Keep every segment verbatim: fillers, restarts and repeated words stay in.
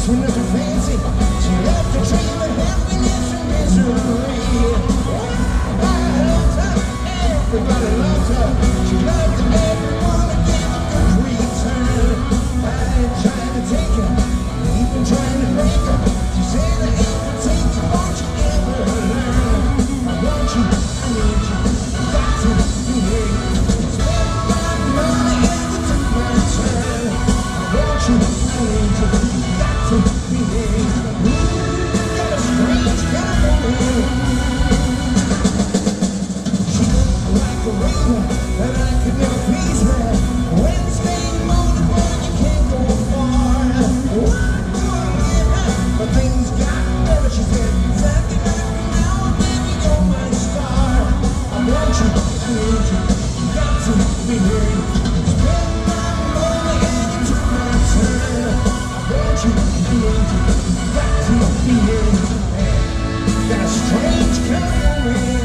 She nothing fancy. She loved to dream of happiness and misery. I loved her. Everybody loved her. She loved everyone to give a good return. I ain't trying to take her, even trying to break her. She said I ain't gonna take you, won't you ever learn? I want you, I need you, got to be here. Spend my money and it took my turn. I want you, I need you, got to be here. Ooh, got a strange kind of way. She looked like a raven, and I could never please her. Wednesday morning, boy, you can't go far. One more year, but things got better. She said, exactly like me now, baby, you're my star. I want you, I need you, got to be here. Spend my money and it took my turn. I want you, I need you, got to be here. Got a strange kind of way.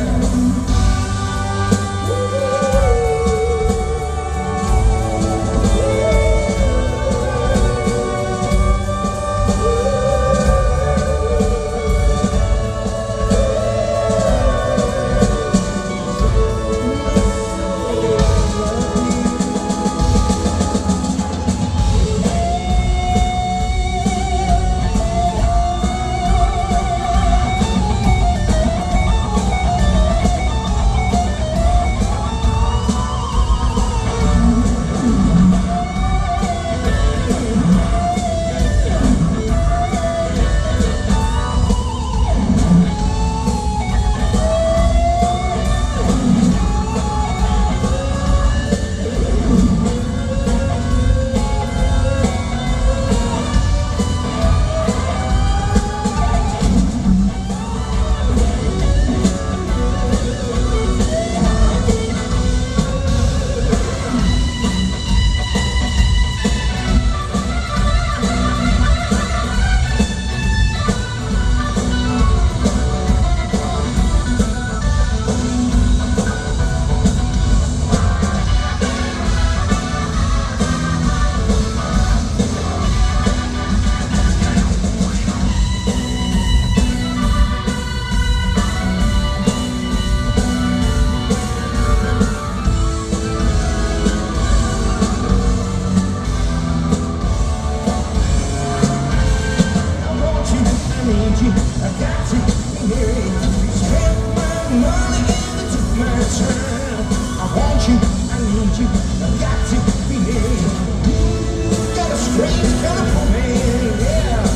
I got to be here. Spend my money and it took my turn. I want you, I need you, I got to be here. You got a strange kind of man, yeah.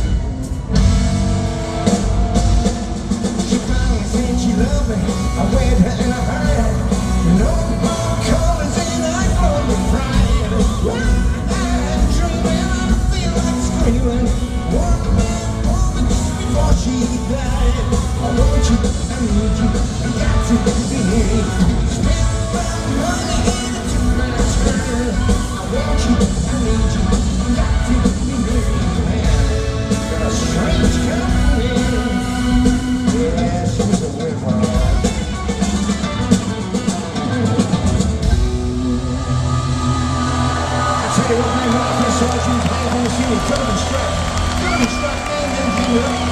She finally said she loved me. I wed her in a hurry. No more colors and I glow with pride. I'm dreaming, I feel like screaming. One man before she died. I want you, I need you, I got to be here. Spend my money and it took my turn. I want you, I need you, I got to be here. Got a strange kind of way. Yeah, she was a whimper. I tell you what, my mouth is so she was playing on the scene with Turban Strut. Turban Strut and then she looked.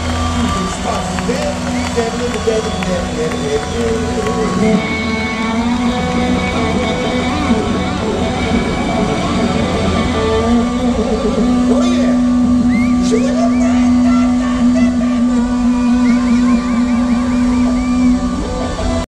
Oh yeah, she